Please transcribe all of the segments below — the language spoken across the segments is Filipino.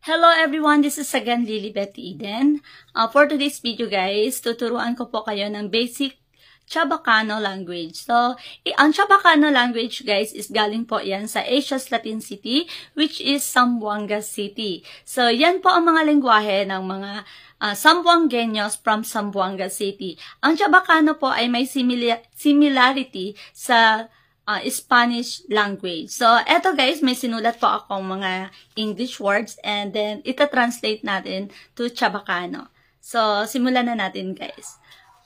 Hello everyone, this is again Lilibet Eden. For today's video guys, tuturuan ko po kayo ng basic Chabacano language. So, ang Chabacano language guys is galing po yan sa Asia's Latin City, which is Zamboanga City. So, yan po ang mga lengguwahe ng mga Zamboangueños from Zamboanga City. Ang Chabacano po ay may similarity sa Spanish language. So, eto guys, may sinulat po akong mga English words and then ita-translate natin to Chabacano. So, simulan na natin guys.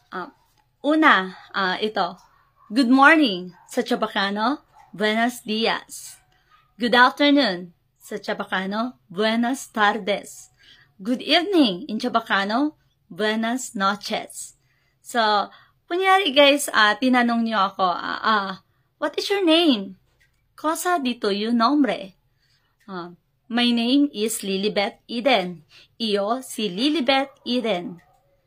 Una, ito. Good morning sa Chabacano, buenos dias. Good afternoon sa Chabacano, buenas tardes. Good evening in Chabacano, buenas noches. So, kunyari guys, tinanong niyo ako, what is your name? Cosa di tuyo nombre? My name is Lilibet Eden. Iyo si Lilibet Eden.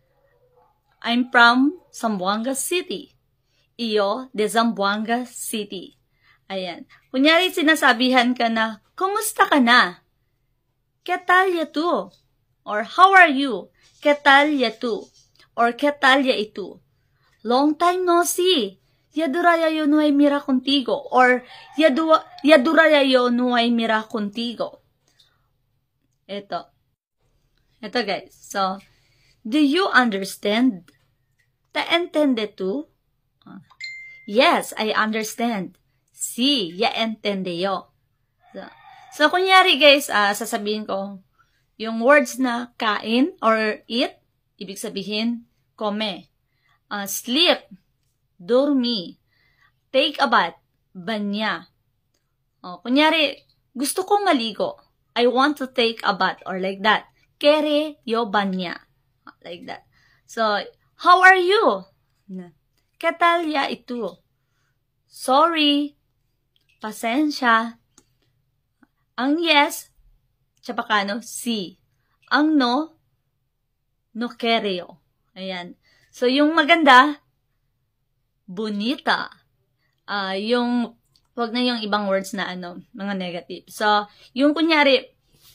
I'm from Zamboanga City. Iyo de Zamboanga City. Ayan. Kunyari sinasabihan ka na, kumusta ka na? ¿Qué tal ya tú? Or how are you? ¿Qué tal ya tú? Or ¿qué tal ya itu? Long time no see. Yaduraya yo no hay mira contigo. Or yaduraya yo no hay mira contigo. Ito guys. So, do you understand? ¿Te entiende tú? Yes, I understand. Sí, ya entiende yo. So kunyari guys, sasabihin ko, yung words na kain or eat, ibig sabihin, come. Sleep, dormi. Take a bath, banya. Kunyari, gusto kong maligo. I want to take a bath or like that. Kere yo banya. Like that. So, how are you? ¿Qué tal ya itu? Sorry. Pasensya. Ang yes, Chabacano, si. Ang no, no quereo. Ayan. So, yung maganda, bonita. Yung, wag na yung ibang words na mga negative. So, yung kunyari,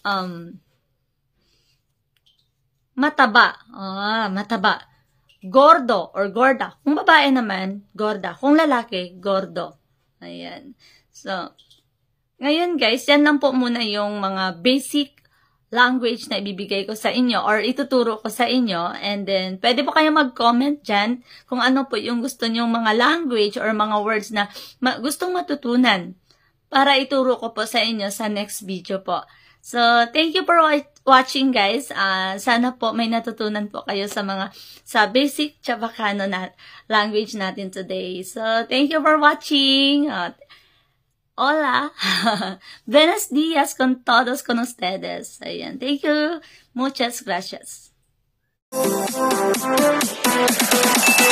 mataba. Mataba. Gordo or gorda. Kung babae naman, gorda. Kung lalaki, gordo. Ayan. So, ngayon guys, yan lang po muna yung mga basic language na ibibigay ko sa inyo or ituturo ko sa inyo. And then, pwede po kayo mag-comment dyan kung ano po yung gusto nyong mga language or mga words na gustong matutunan para ituro ko po sa inyo sa next video po. So, thank you for watching guys. Sana po may natutunan po kayo sa basic Chabacano na language natin today. So, thank you for watching. Hola. Buenos días con todos con ustedes. Ayan. Thank you. Muchas gracias.